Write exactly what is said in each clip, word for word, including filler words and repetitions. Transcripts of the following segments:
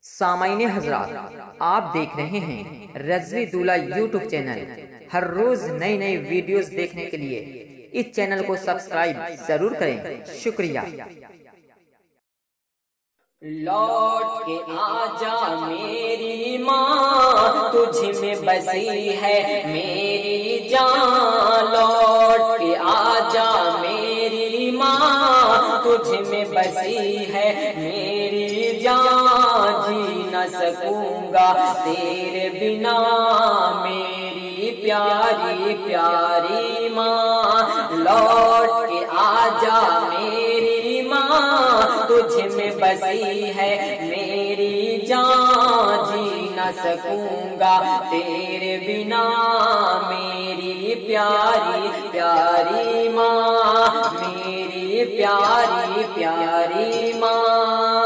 سامعین حضرات، آپ دیکھ رہے ہیں رضوی دولہ یوٹیوب چینل۔ ہر روز نئی نئی ویڈیوز دیکھنے کے لیے اس چینل کو سبسکرائب ضرور کریں۔ شکریہ۔ لوٹ کے آجا میری ماں، تجھ میں بسی ہے میری جان۔ لوٹ کے آجا میری ماں، تجھ میں بسی ہے میری جان۔ جی نہ سکوں گا تیرے بنا میری پیاری پیاری ماں۔ لوٹ کے آجا میری ماں، تجھ میں بسی ہے میری جان۔ جی نہ سکوں گا تیرے بنا میری پیاری پیاری ماں، میری پیاری پیاری ماں۔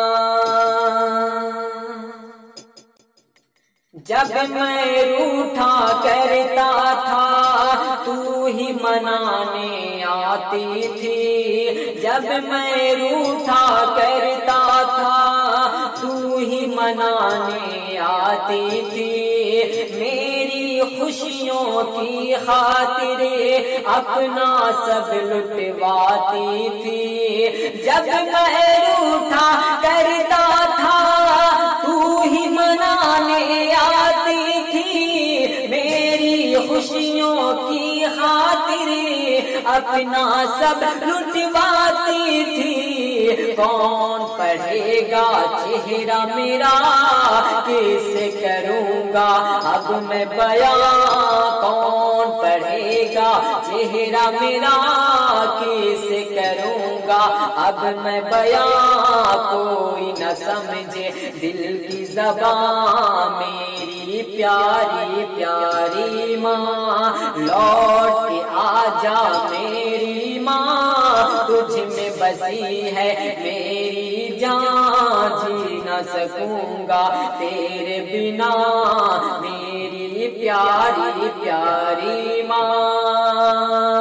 جب میں روٹھا کرتا تھا تو ہی منانے آتی تھی۔ جب میں روٹھا کرتا تھا تو ہی منانے آتی تھی۔ میری خوشیوں کی خاطر اپنا سب لٹواتی تھی۔ جب میں روٹھا کرتا تھا تو ہی منانے آتی تھی۔ میری خوشیوں کی خاطر اپنا سب لٹواتی تھی۔ کون پڑھے گا چہرہ میرا، کیسے کروں گا اب میں بیان۔ کون پڑھے گا چہرہ میرا، کیسے کروں گا اب میں بیان۔ کوئی نہ سمجھے دل کی زبان میری پیاری پیاری ماں۔ لوٹ کے آجا میری ماں، تجھ میں بسی ہے میری جان۔ جی نہ سکوں گا تیرے بنا میری پیاری پیاری ماں۔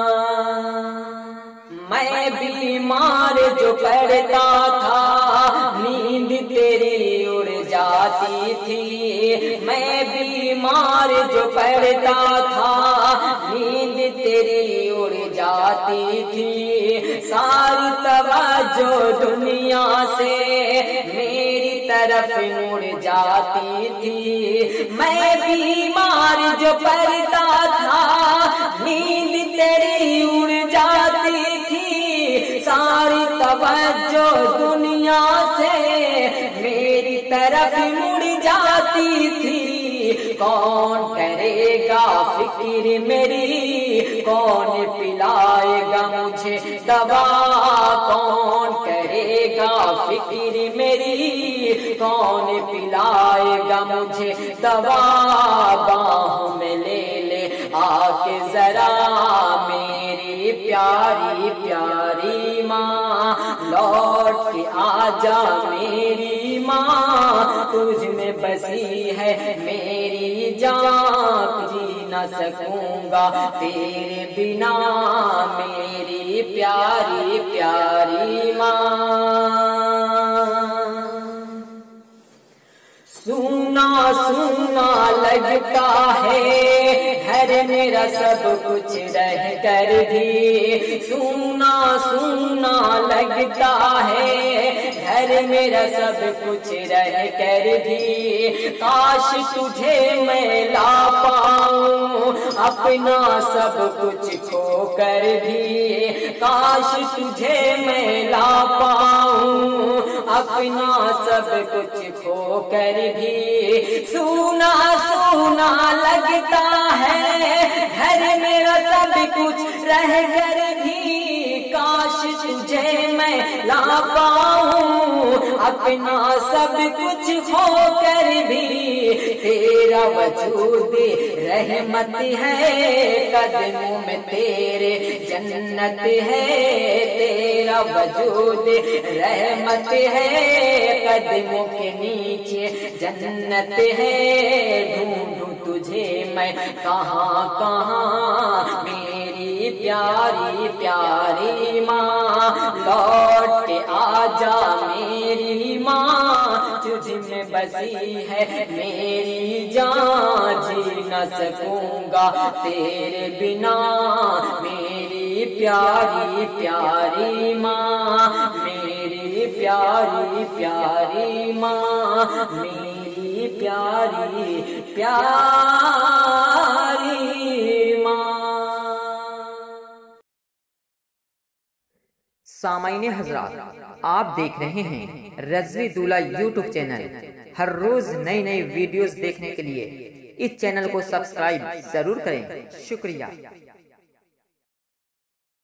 میں بیمار جو پڑتا تھا نیند تیری اڑ جاتی تھی۔ میں بیمار جو پڑتا تھا نیند تیری اڑ جاتی تھی۔ ساری توجہ دنیا سے میری طرف مڑ جاتی تھی۔ میں بیمار جو پڑتا تھا نیند تیری اڑ جاتی تھی۔ ساری توجہ دنیا سے میری طرف مڑ جاتی تھی۔ کون کرے گا فکر میری، کون پلائے گا مجھے دوا۔ کون کرے گا فکر میری، کون پلائے گا مجھے دوا۔ باہوں میں لے لے آ کے ذرا میری پیاری پیاری ماں۔ لوٹ کے آجا میری ماں، تجھ میں بسی ہے میری جان۔ جی نہ سکوں گا تیرے بنا میری پیاری پیاری ماں۔ سونا سونا لگتا ہے گھر میرا سب کچھ رہ کر بھی۔ سونا سونا لگتا ہے گھر میرا سب کچھ رہ کر بھی۔ کاش تجھے میں لا پاؤں اپنا سب کچھ کھو کر بھی۔ کاش تجھے میں لا پاؤں اپنا سب کچھ کھو کر بھی۔ سونا سونا لگتا ہے گھر میرا سب کچھ رہ کر بھی۔ کاش تجھے میں لا پاؤں اپنا سب کچھ کھو کر بھی۔ تیرا وجود رحمت ہے، قدموں میں تیرے جنت ہے۔ تیرا وجود رحمت ہے، قدموں کے نیچے جنت ہے۔ ڈھونڈوں تجھے میں کہاں کہاں میری پیاری پیاری ماں۔ لوٹ کے آجا میری ماں، تجھ میں بسی ہے میری جان، جی نہ سکوں گا تیرے بنا، میری پیاری پیاری ماں، میری پیاری پیاری ماں، میری پیاری پیاری ماں۔ سامعین حضرات، آپ دیکھ رہے ہیں رضوی دولہ یوٹیوب چینل۔ ہر روز نئی نئی ویڈیوز دیکھنے کے لیے اس چینل کو سبسکرائب ضرور کریں۔ شکریہ۔